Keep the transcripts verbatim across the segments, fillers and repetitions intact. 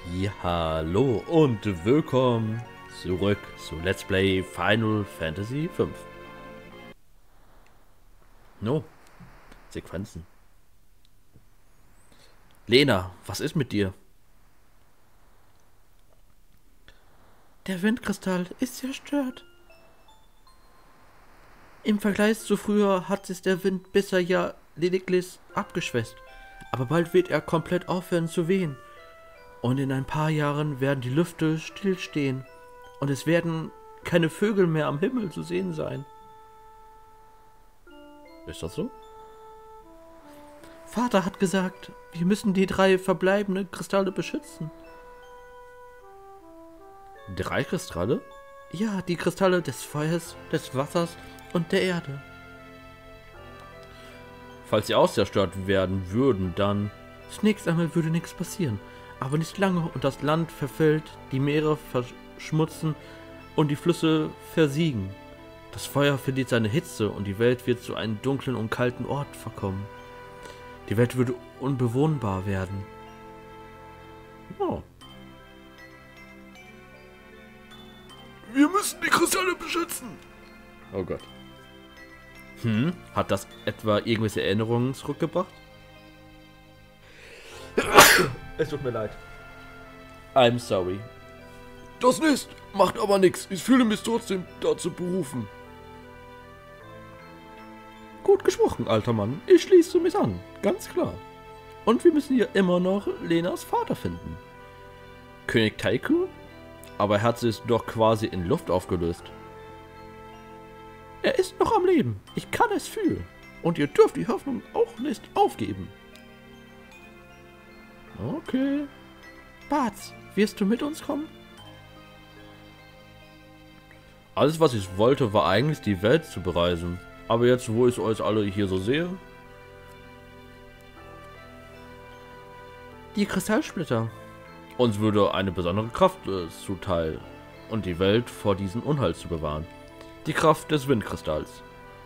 Ja, hallo und willkommen zurück zu Let's Play Final Fantasy fünf. No, Sequenzen. Lena, was ist mit dir? Der Windkristall ist zerstört. Im Vergleich zu früher hat es der Wind bisher ja lediglich abgeschwächt. Aber bald wird er komplett aufhören zu wehen. Und in ein paar Jahren werden die Lüfte stillstehen. Und es werden keine Vögel mehr am Himmel zu sehen sein. Ist das so? Vater hat gesagt, wir müssen die drei verbleibenden Kristalle beschützen. Drei Kristalle? Ja, die Kristalle des Feuers, des Wassers und der Erde. Falls sie auszerstört werden würden, dann... Zunächst einmal würde nichts passieren, aber nicht lange und das Land verfällt, die Meere verschmutzen und die Flüsse versiegen. Das Feuer verliert seine Hitze und die Welt wird zu einem dunklen und kalten Ort verkommen. Die Welt würde unbewohnbar werden. Oh. Wir müssen die Kristalle beschützen. Oh Gott. Hm, hat das etwa irgendwelche Erinnerungen zurückgebracht? Es tut mir leid. I'm sorry. Das nicht, macht aber nichts. Ich fühle mich trotzdem dazu berufen. Gut gesprochen, alter Mann. Ich schließe mich an, ganz klar. Und wir müssen hier immer noch Lenas Vater finden. König Taiku? Aber er hat sich doch quasi in Luft aufgelöst. Er ist noch am Leben. Ich kann es fühlen. Und ihr dürft die Hoffnung auch nicht aufgeben. Okay. Bartz, wirst du mit uns kommen? Alles, was ich wollte, war eigentlich die Welt zu bereisen. Aber jetzt, wo ich euch alle hier so sehe... Die Kristallsplitter. Uns würde eine besondere Kraft äh, zuteil, und die Welt vor diesem Unheil zu bewahren. Die Kraft des Windkristalls.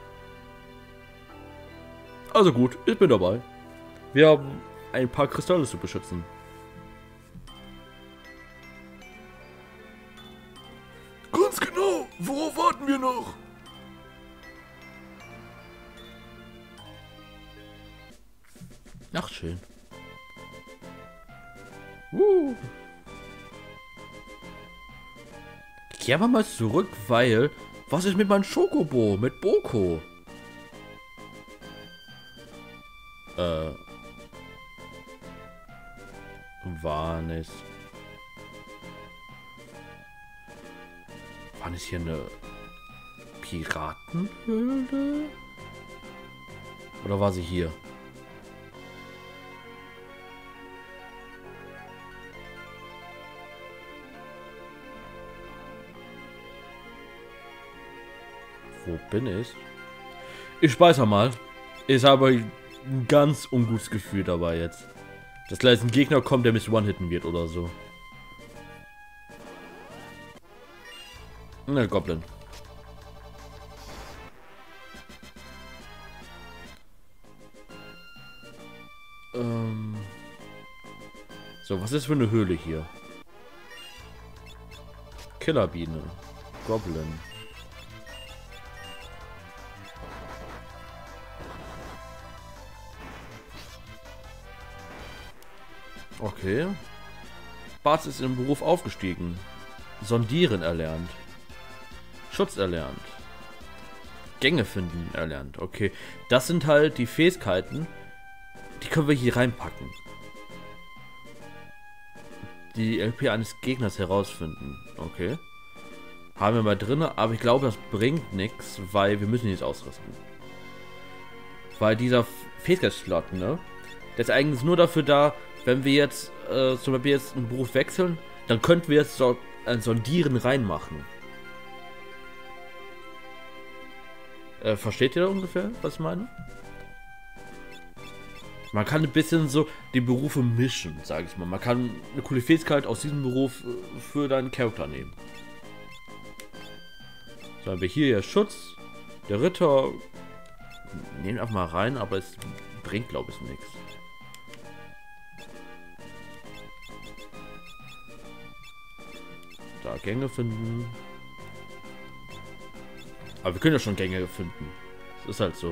Also gut, ich bin dabei. Wir haben ein paar Kristalle zu beschützen. Ganz genau, worauf warten wir noch? Ach, schön. Uh. Kehren wir mal zurück, weil... Was ist mit meinem Schokobo? Mit Boko? Äh... War nicht... War nicht hier eine... Piratenhöhle? Oder war sie hier? Wo bin ich? Ich speichere mal. Ich habe ein ganz ungutes Gefühl dabei jetzt. Dass gleich ein Gegner kommt, der mich one-hitten wird oder so. Ne, Goblin. Ähm. So, was ist für eine Höhle hier? Killerbiene. Goblin. Okay. Bartz ist im Beruf aufgestiegen. Sondieren erlernt. Schutz erlernt. Gänge finden erlernt. Okay. Das sind halt die Fähigkeiten, die können wir hier reinpacken. Die L P eines Gegners herausfinden. Okay. Haben wir mal drin, aber ich glaube, das bringt nichts, weil wir müssen ihn jetzt ausrüsten. Weil dieser Fähigkeitsslot, ne? Der ist eigentlich nur dafür da, wenn wir jetzt äh, zum Beispiel jetzt einen Beruf wechseln, dann könnten wir jetzt so ein Sondieren reinmachen. Äh, versteht ihr ungefähr, was ich meine? Man kann ein bisschen so die Berufe mischen, sage ich mal. Man kann eine coole Fähigkeit aus diesem Beruf äh, für deinen Charakter nehmen. So haben wir hier ja Schutz. Der Ritter. Nehmen einfach mal rein, aber es bringt, glaube ich, nichts. Da, Gänge finden. Aber wir können ja schon Gänge finden. Das ist halt so.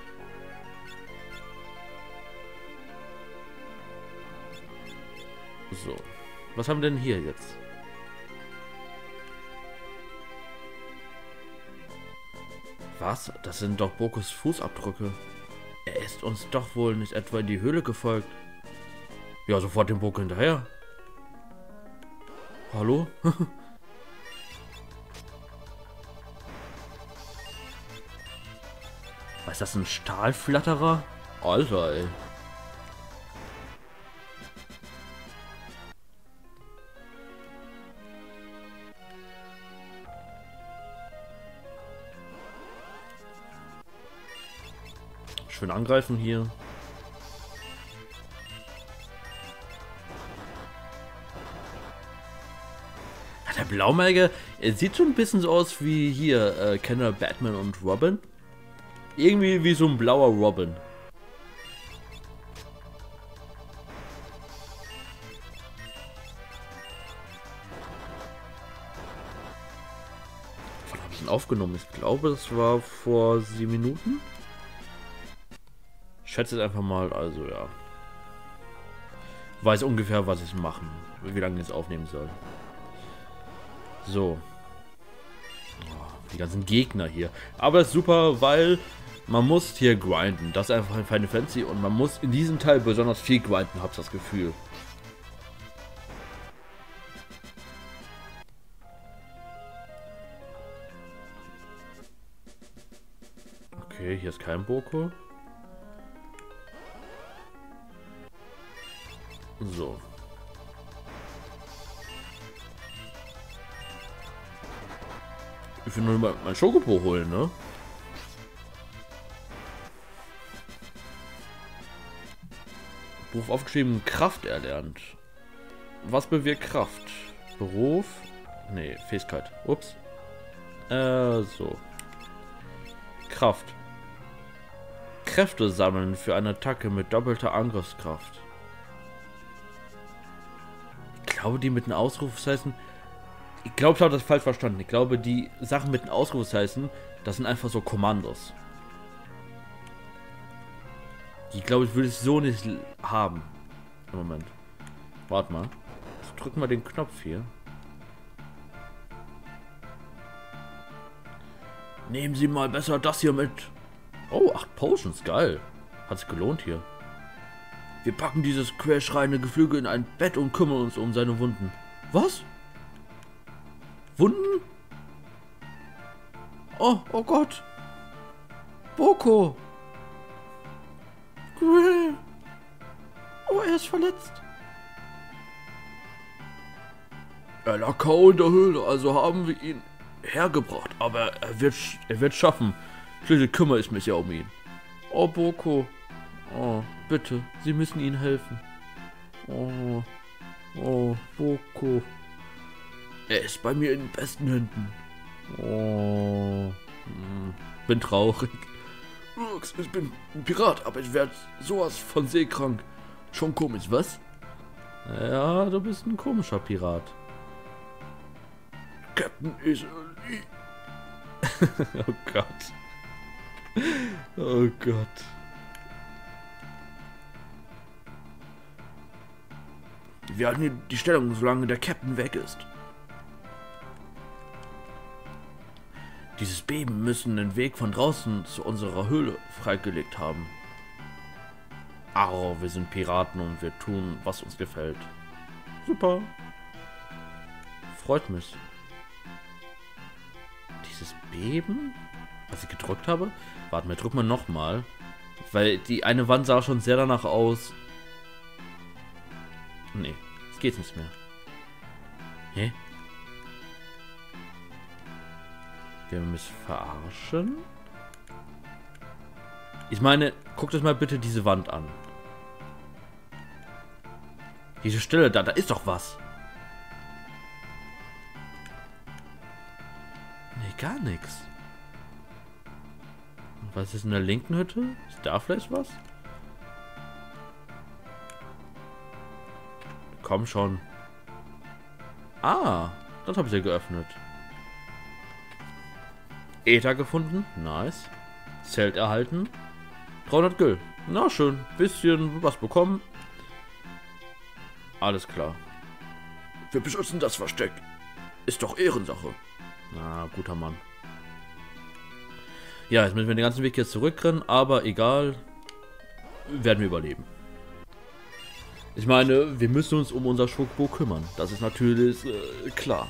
So. Was haben wir denn hier jetzt? Was? Das sind doch Bokos Fußabdrücke. Er ist uns doch wohl nicht etwa in die Höhle gefolgt. Ja, sofort dem Boko hinterher. Hallo? Was ist das, ein Stahlflatterer? Alter, ey. Schön angreifen hier. Der Blaumäge, er sieht schon ein bisschen so aus wie hier, äh, kennt ihr Batman und Robin? Irgendwie wie so ein blauer Robin. Wann habe ich ihn aufgenommen? Ich glaube, das war vor sieben Minuten. Ich schätze jetzt einfach mal, also ja. Weiß ungefähr, was ich machen, wie lange ich es aufnehmen soll. So. Oh, die ganzen Gegner hier. Aber es ist super, weil man muss hier grinden. Das ist einfach ein Final Fantasy und man muss in diesem Teil besonders viel grinden, habt das Gefühl. Okay, hier ist kein Boko. So. Ich will nur mal mein Schokobo holen, ne? Beruf aufgeschrieben, Kraft erlernt. Was bewirkt Kraft? Beruf? Nee, Fähigkeit. Ups. Äh, so. Kraft. Kräfte sammeln für eine Attacke mit doppelter Angriffskraft. Ich glaube, die mit einem Ausrufezeichen... Ich glaube, ich habe das falsch verstanden. Ich glaube, die Sachen mit einem Ausrufezeichen, das sind einfach so Kommandos. Die, glaube ich, würde ich so nicht haben. Moment. Warte mal. Jetzt drücken wir den Knopf hier. Nehmen Sie mal besser das hier mit. Oh, acht Potions, geil. Hat sich gelohnt hier. Wir packen dieses querschreiende Geflügel in ein Bett und kümmern uns um seine Wunden. Was? Wunden? Oh, oh Gott. Boko. Grill. Oh, er ist verletzt. Er lag K O in der Höhle, also haben wir ihn hergebracht. Aber er wird, er wird schaffen. Schließlich kümmere ich mich ja um ihn. Oh, Boko. Oh, bitte, Sie müssen ihnen helfen. Oh, oh, Boko. Er ist bei mir in den besten Händen. Oh, bin traurig. Ich bin ein Pirat, aber ich werde sowas von seekrank. Schon komisch, was? Ja, du bist ein komischer Pirat. Captain ist... Oh Gott. Oh Gott. Wir halten hier die Stellung, solange der Captain weg ist. Dieses Beben müssen den Weg von draußen zu unserer Höhle freigelegt haben. Arr, wir sind Piraten und wir tun, was uns gefällt. Super. Freut mich. Dieses Beben, was ich gedrückt habe? Warte mal, drück mal nochmal. Weil die eine Wand sah schon sehr danach aus. Nee, es geht nicht mehr. Hä? Wir mich verarschen? Ich meine, guckt euch mal bitte diese Wand an. Diese Stelle da, da ist doch was. Nee, gar nichts. Was ist in der linken Hütte? Ist da vielleicht was? Komm schon. Ah, Das habe ich ja geöffnet. Ether gefunden. Nice. Zelt erhalten. dreihundert Gül. Na schön. Bisschen was bekommen. Alles klar. Wir beschützen das Versteck. Ist doch Ehrensache. Na, guter Mann. Ja, jetzt müssen wir den ganzen Weg jetzt zurückrennen, aber egal. Werden wir überleben. Ich meine, wir müssen uns um unser Schokobo kümmern. Das ist natürlich äh, klar.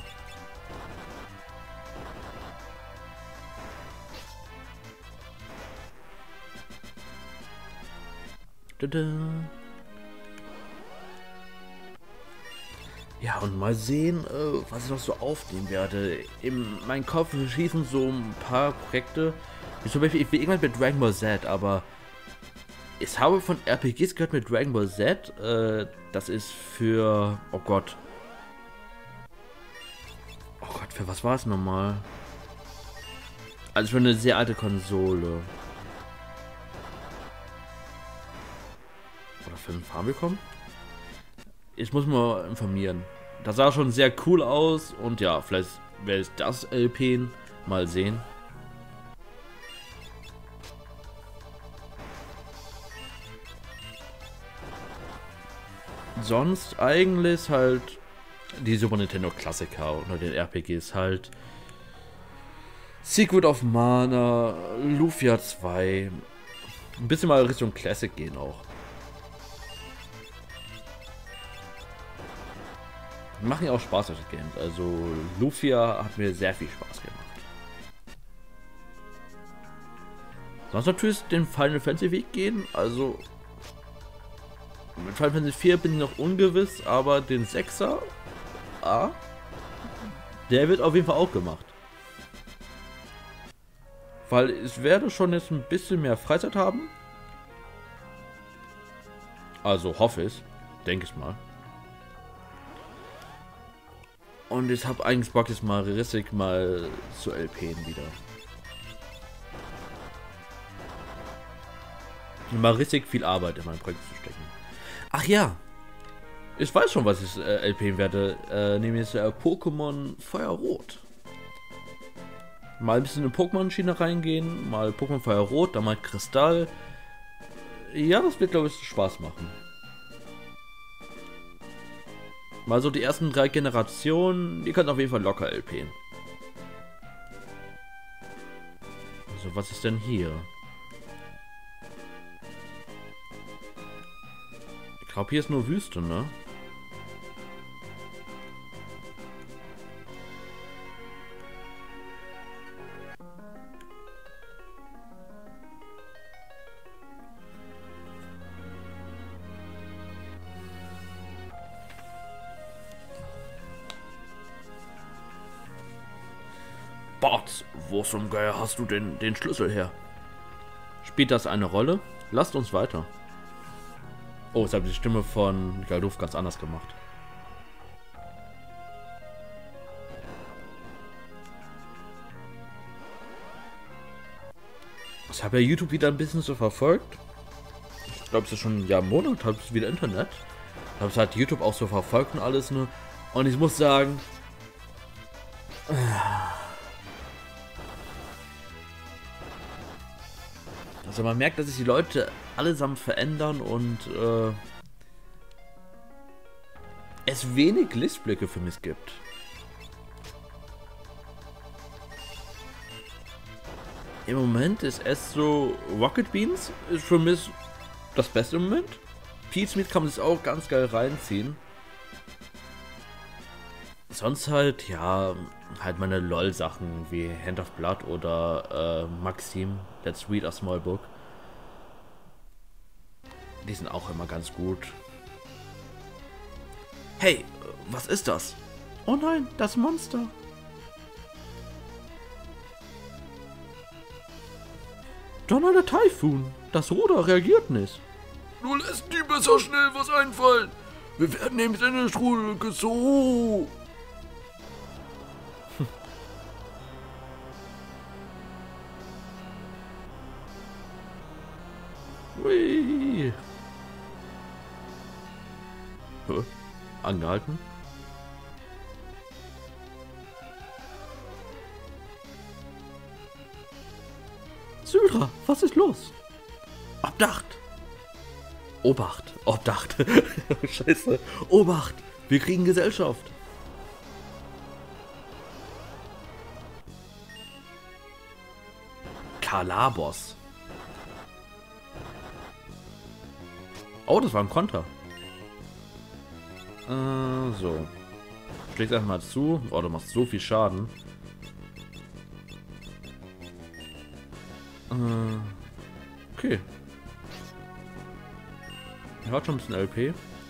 Tada. Ja, und mal sehen, äh, was ich noch so aufnehmen werde. In meinem Kopf schießen so ein paar Projekte. Wie zum Beispiel, ich will irgendwann mit Dragon Ball Z, aber ich habe von R P Gs gehört mit Dragon Ball Z. Äh, das ist für... Oh Gott. Oh Gott, für was war es nochmal? Also für eine sehr alte Konsole. Oder für einen Famicom? Ich muss mal informieren. Das sah schon sehr cool aus und ja, vielleicht werde ich das L P mal sehen. Sonst eigentlich halt die Super Nintendo Klassiker unter den R P Gs halt Secret of Mana, Lufia zwei, ein bisschen mal Richtung Classic gehen auch. Machen ja auch Spaß, solche Games. Also Lufia hat mir sehr viel Spaß gemacht. Sonst natürlich den Final Fantasy Weg gehen. Also mit Final Fantasy vier bin ich noch ungewiss, aber den Sechser, ah, der wird auf jeden Fall auch gemacht. Weil ich werde schon jetzt ein bisschen mehr Freizeit haben. Also hoffe ich, denke ich mal. Und ich habe eigentlich Bock, jetzt mal Rissig mal zu L P'n wieder. Mal richtig viel Arbeit in mein Projekt zu stecken. Ach ja, ich weiß schon, was ich äh, L P'n werde, äh, nämlich äh, Pokémon Feuerrot. Mal ein bisschen in Pokémon-Schiene reingehen, mal Pokémon Feuerrot, dann mal Kristall. Ja, das wird, glaube ich, Spaß machen. Mal so die ersten drei Generationen, die können auf jeden Fall locker L P'n. Also, was ist denn hier? Ich glaube, hier ist nur Wüste, ne? Bart, wo zum Geier hast du denn den Schlüssel her? Spielt das eine Rolle? Lasst uns weiter. Oh, jetzt habe ich die Stimme von Galduf ganz anders gemacht. Ich habe ja YouTube wieder ein bisschen so verfolgt. Ich glaube, es ist schon ja, ein Monat, habe ich wieder Internet. Ich habe es halt YouTube auch so verfolgt und alles, ne? Und ich muss sagen... Also man merkt, dass sich die Leute allesamt verändern und äh, es wenig Lichtblicke für mich gibt. Im Moment ist es so, Rocket Beans ist für mich das Beste im Moment. Peachmeat kann man sich auch ganz geil reinziehen. Sonst halt, ja, halt meine LOL-Sachen wie Hand of Blood oder äh, Maxim, Let's Read a Small Book. Die sind auch immer ganz gut. Hey, was ist das? Oh nein, das Monster. Donner der Taifun. Das Ruder reagiert nicht. Du lässt die besser schnell was einfallen. Wir werden nämlich in der Strudel gezogen. Hui. Hä? Angehalten? Was ist los? Obdacht! Obacht! Obdacht! Scheiße! Obacht! Wir kriegen Gesellschaft! Kalabos. Oh, das war ein Konter. Äh, so. Schlägst einfach mal zu. Oh, du machst so viel Schaden. Äh, okay. Er hat schon ein bisschen L P.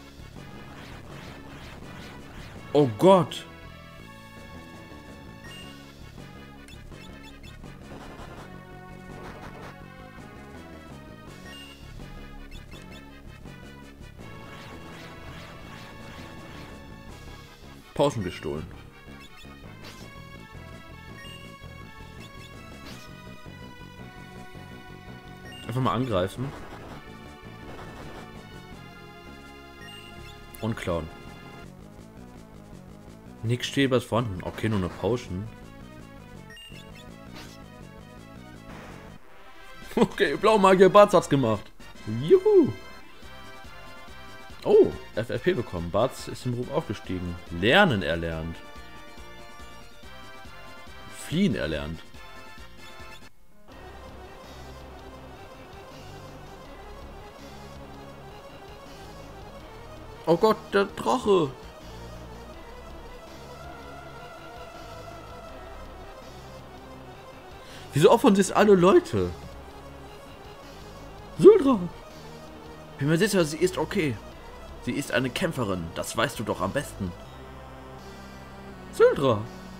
Oh Gott! Pausen gestohlen. Einfach mal angreifen. Und klauen. Nick Stäber ist vorhanden. Okay, nur eine Potion. Okay, Blaumagier Bartz hat's gemacht. Juhu. Oh, F F P bekommen. Bartz ist im Beruf aufgestiegen. Lernen erlernt. Fliehen erlernt. Oh Gott, der Drache. Wieso opfern sich alle Leute? Syldra. Bin mir sicher, sie ist okay. Sie ist eine Kämpferin, das weißt du doch am besten. Syldra.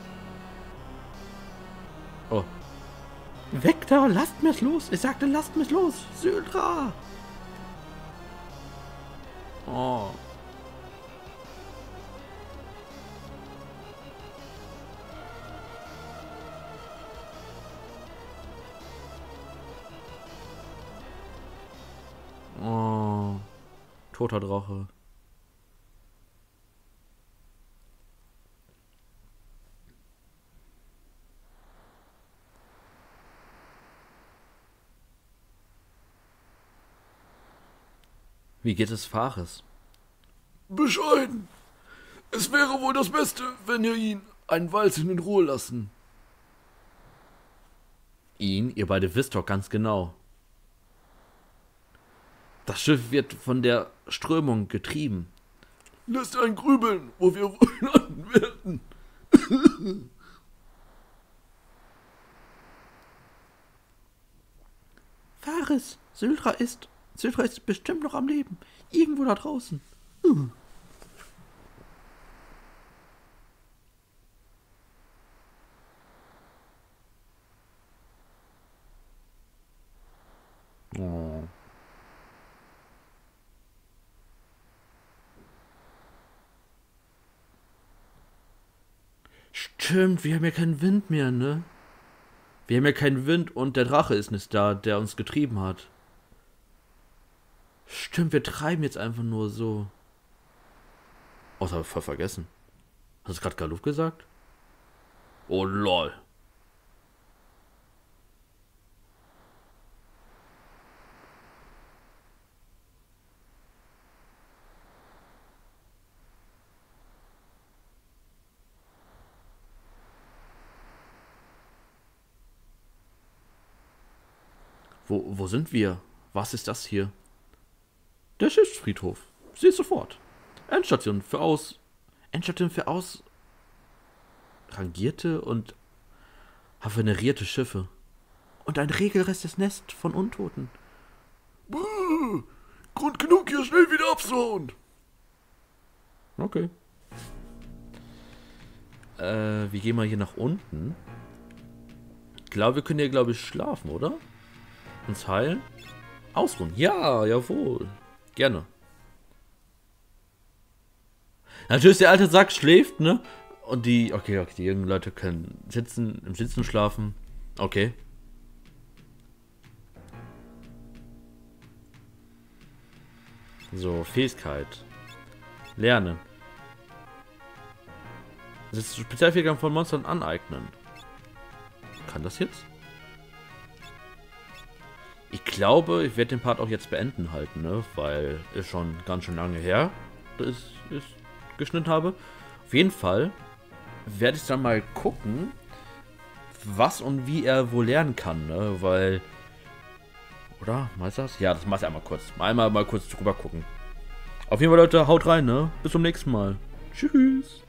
Oh. Weg da, lasst mich los. Ich sagte, lasst mich los. Syldra. Oh. Oh. Toter Drache. Wie geht es Fares? Bescheiden. Es wäre wohl das Beste, wenn ihr ihn einen Weilchen in Ruhe lassen. Ihn? Ihr beide wisst doch ganz genau. Das Schiff wird von der Strömung getrieben. Lässt einen grübeln, wo wir wohl landen werden. Fares, Syldra ist... Syldra ist bestimmt noch am Leben. Irgendwo da draußen. Hm. Oh. Stimmt, wir haben ja keinen Wind mehr, ne? Wir haben ja keinen Wind und der Drache ist nicht da, der uns getrieben hat. Stimmt, wir treiben jetzt einfach nur so. Oh, das habe ich voll vergessen. Hast du gerade Galuf gesagt? Oh, lol. Wo, wo sind wir? Was ist das hier? Der Schiffsfriedhof. Sieh sofort. Endstation für aus... Endstation für aus... rangierte und havanerierte Schiffe. Und ein regelrechtes Nest von Untoten. Buh, Grund genug, hier schnell wieder abzuhauen. Okay. Äh, wie gehen wir hier nach unten? Ich glaube, wir können hier, glaube ich, schlafen, oder? Uns heilen? Ausruhen. Ja, jawohl. Gerne. Natürlich, der alte Sack schläft, ne? Und die, okay, okay, die jungen Leute können sitzen, im Sitzen schlafen. Okay. So, Fähigkeit. Lernen. Das ist Spezialfähigkeit von Monstern aneignen. Kann das jetzt? ich glaube, ich werde den Part auch jetzt beenden halten, ne? Weil ist schon ganz schön lange her, dass ich geschnitten habe. Auf jeden Fall werde ich dann mal gucken, was und wie er wohl lernen kann, ne? Weil, oder? Meinst du das? Ja, das machst du einmal kurz. Einmal mal kurz drüber gucken. Auf jeden Fall, Leute, haut rein, ne? Bis zum nächsten Mal. Tschüss.